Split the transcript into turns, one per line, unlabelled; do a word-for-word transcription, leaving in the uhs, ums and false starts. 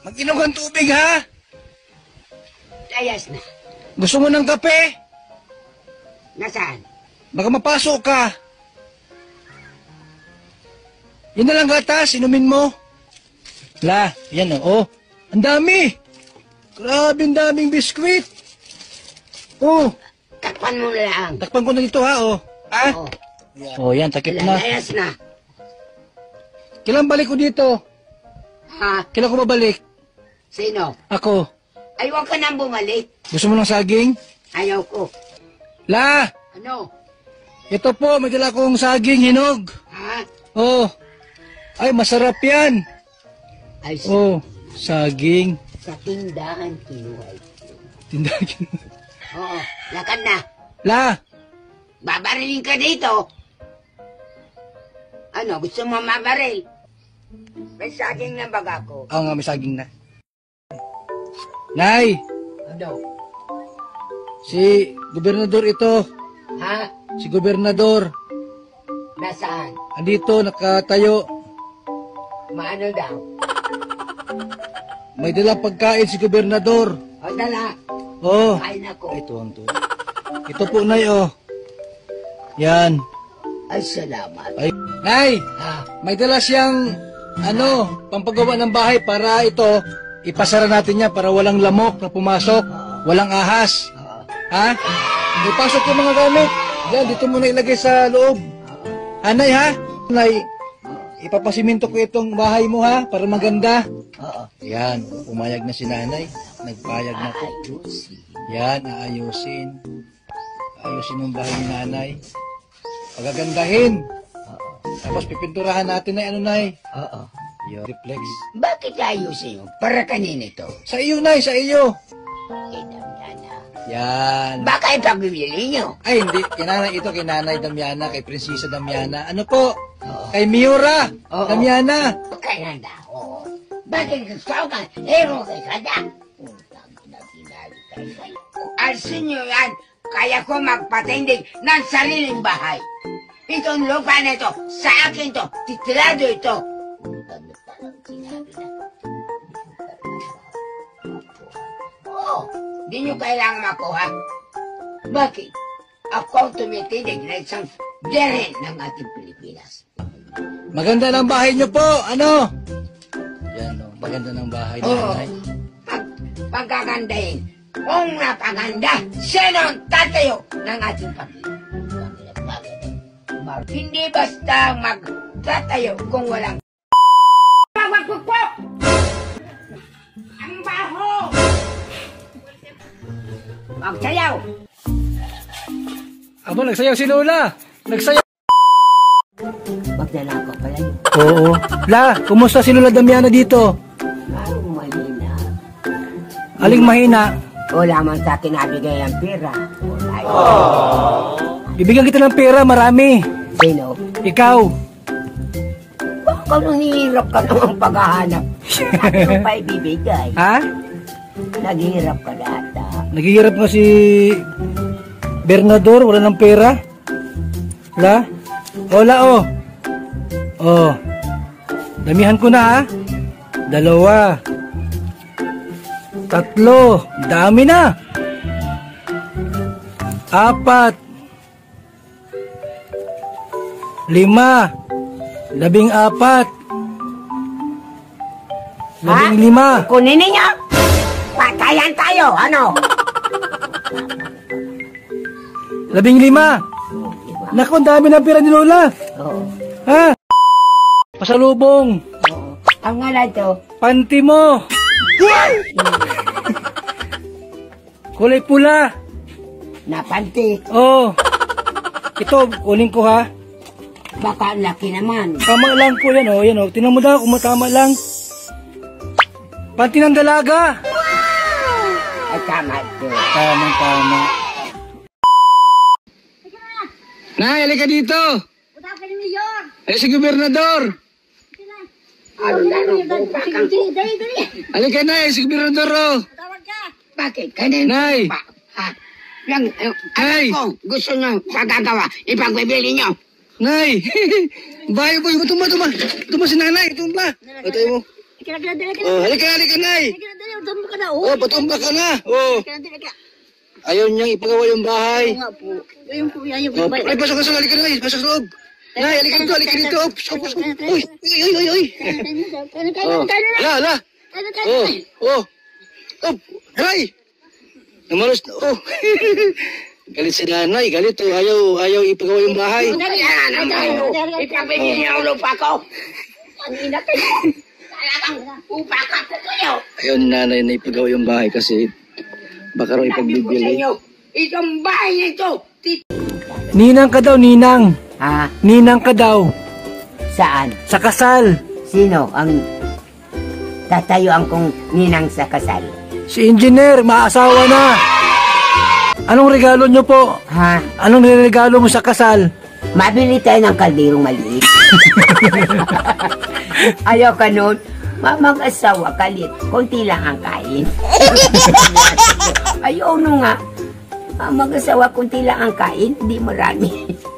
Mag-inom kang tubig, ha?
Ayos na.
Gusto mo ng kape?
Nasaan?
Baka mapasok ka. Yan na lang gatas, inumin mo. La, yan o. Oh. Ang dami. Grabe, ang daming biskwit. Oh.
Takpan mo na lang.
Takpan ko na dito, ha, oh. Ha?
Oo.
Oh, yan, takip na.
Ayos na.
Kailan balik ko dito?
Ha?
Kailan ko babalik?
Sino?
Ako.
Ayaw ka nang bumalik.
Gusto mo ng saging?
Ayaw ko.
La!
Ano?
Ito po, may dala kong saging hinog.
Ha?
Oh. Ay, masarap yan.
Ay, sa,
Oh, saging.
sa tindahan kinuha ito.
Tindahan.
Oo, lakad na.
La!
Babarilin ka dito. Ano, gusto mo mabaril? May saging na baga ko.
Oo nga, may saging na. Nay!
Ano?
Si gobernador ito.
Ha?
Si gobernador.
Nasaan?
Andito, nakatayo.
Maano daw?
May dalang pagkain si gobernador.
O, dala.
Oh.
Kain ako.
Ito ang to. Ito po, Nay, oh. Yan.
Ay, salamat.
Ay, Nay!
Ha?
May dala siyang, ano, pampagawa ng bahay para ito, ipasara natin niya para walang lamok na pumasok, walang ahas.
Oo.
Ha? Ipasok yung mga gamit. Diyan, dito mo na ilagay sa loob. Hanay, ha? Nay, ipapasiminto ko itong bahay mo, ha? Para maganda.
Oo.
Yan, pumayag na si nanay. Nagpayag na po.
Ayusin.
Yan, aayusin. Aayusin ang bahay ni nanay. Pagagandahin.
Oo.
Tapos pipinturahan natin na ano, nay.
Oo.
Yung reflex.
Bakit ayusin mo? Para kanina ito.
Sa iyo, nay, sa iyo.
Kay Damiana.
Yan.
Baka ipagbibili nyo.
Ay, hindi. Kinanay ito, kay Nanay Damiana, kay Prinsesa Damiana. Ano po?
Oo.
Kay Miura
Oo.
Damiana.
Kaya na ako. Bakit gusto ka? Hero kay kada. Utang na tinali kay kayo. Alsin nyo yan. Kaya ko magpatindig ng sariling bahay. Itong lupa na ito, sa akin to, titirado ito. Utang na talang sinabi na. Oo, di nyo kailangan makuha. Bakit? Ako ang tumitindig na isang biyerhen ng ating Pilipinas.
Maganda ng bahay niyo po. Ano? Yan, no. Maganda ng bahay ni
Oo.
Nanay.
Pag pagkagandahin, kung napaganda, sino ang tatayo ng ating pamilya? Hindi basta magtatayo kung walang magpupok! Ang baho! Magsayaw!
Aba, nagsayaw si Lola. Nagsayaw.
Magdala ko pala yun.
Oo. La, kumusta si Lola Damiana dito?
Parang mahina.
Aling mahina.
Wala man sa akin nabigay ang pera. Wala yun.
Bibigyan kita ng pera, marami.
Sino?
Ikaw.
Baka nanghihirap ka naman paghahanap. Ano pa ibibigay?
Ha?
Naghihirap ka data.
Naghihirap nga si Bernador, wala ng pera. La? Hola, oh. Oh. Damihan ko na, ha? Dalawa. Tatlo. Dami na. Apat. Lima. Labing apat. Labing lima.
Kunin ninyo! Patayan tayo, ano?
Labing lima. Naku, ang dami ng pera ni Lola.
Oo.
Ha? Pasalubong.
Oo. Ang nga na ito.
Panty mo. Kulay pula.
Napanti.
Oh. Ito, kunin ko, ha.
Baka ang laki naman.
Tama lang po yan, oh. Yan, oh. Tingnan mo daw kung matama lang. Panty ng dalaga.
Ay, tama ito.
Tama, tama. Nay, halika dito.
Punta ka ng mayor.
Eh, si gobernador.
Ano na nung bukakang ko?
Dali, dali.
Halika, Nay, si gobernador, oh.
Tawag ka.
Bakit? Kanin?
Nay.
Pa, ha? Yang, eh,
Nay.
ano ko, gusto nyo sa gagawa, ipagbibili nyo.
Nay. Bayo, boy. Tumba, tumba. Tumba si nanay. Tumba. Ito mo.
Kira kira dali
Oh, halika, halika, Nay.
Kira dali tumba ka na.
Oh, patumba ka na. Oh,
Kira dali ka.
ayaw niyang ipagawa yung bahay.
Oo nga po. Yung po yan yung
Oh, ay, pasok ka sa halika, Nay. Pasok sa loob. Nay, halika dito, halika dito. Op, op, op. Uy, uy, uy, uy, uy. Oh, ala, ala. Oh, oh. Op, Nay. Namalos na, oh. Galit si nanay, galit. Oh. Ayaw, ayaw ipagawa yung bahay.
Yan ang tayo. Ipapili niyo ang lupa ko. Ang ina kayo. Talagang upa ka sa kayo.
Ayaw ni nanay na ipagawa yung bahay kasi baka raw
Sabi ko sa
ipagbibili.
inyo, itong bahay na ito. tit-
Ninang ka daw, ninang.
Ha?
Ninang ka daw.
Saan?
Sa kasal.
Sino ang tatayuan kong ninang sa kasal?
Si engineer, maasawa na. Anong regalo nyo po?
Ha?
Anong niregalo mo sa kasal?
Mabili tayo ng kalderong maliit. Ayaw ka nun? Ma- Mag-asawa kalit. Kunti lang ang kain. Ayaw no nga. Ah, Mag-asawa kunti lang ang kain. Hindi marami.